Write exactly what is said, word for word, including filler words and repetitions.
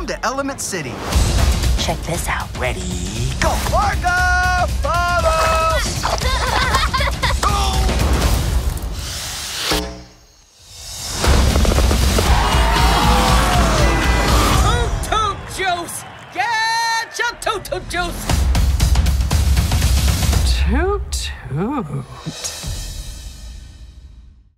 Welcome to Element City. Check this out. Ready, go. Marco, follow! Toot toot juice! Get your toot toot juice! Toot toot.